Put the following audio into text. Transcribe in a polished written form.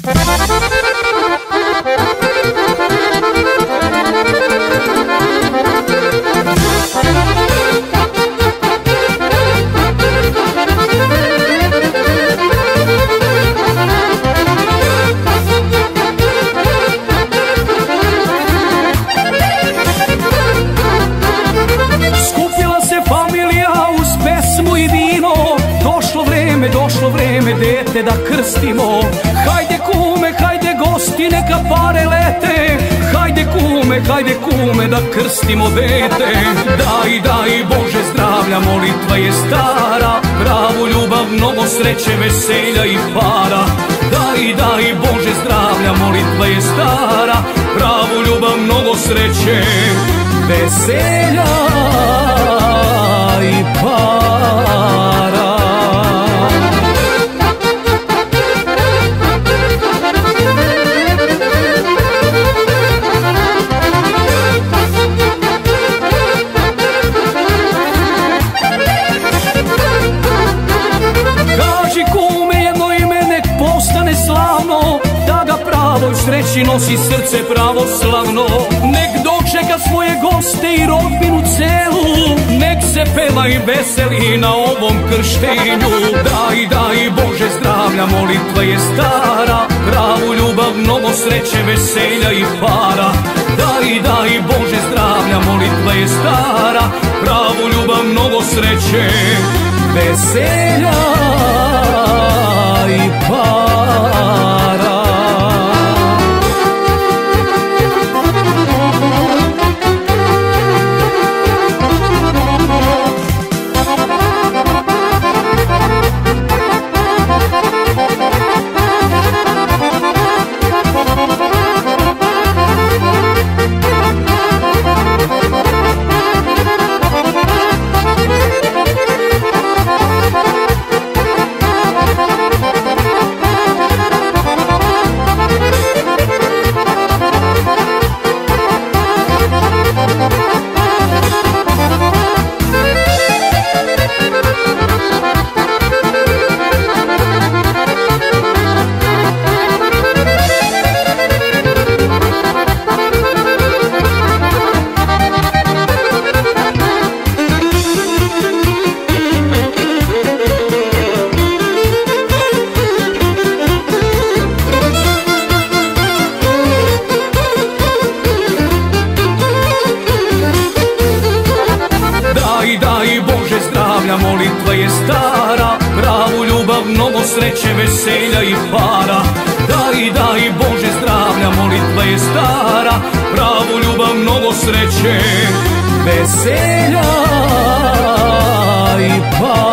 Došlo vreme dete da krstimo. Hajde kume, hajde gosti, neka pare lete. Hajde kume da krstimo dete. Daj Bože zdravlja, molitva je stara. Pravu ljubav, mnogo sreće, veselja i para. Daj Bože zdravlja, molitva je stara. Pravu ljubav, mnogo sreće, veselja i para. Sreći nosi srce pravoslavno. Nek dočeka svoje goste i rodbinu celu. Nek se peva i veseli na ovom krštenju. Daj Bože zdravlja, molitva je stara. Pravu ljubav, mnogo sreće, veselja i para. Daj Bože zdravlja, molitva je stara. Pravu ljubav, mnogo sreće, veselja i para. Daj Bože zdravlja, molitva je stara. Pravu ljubav, mnogo sreće, veselja i para. Daj Bože zdravlja, molitva je stara. Pravu ljubav, mnogo sreće, veselja i para.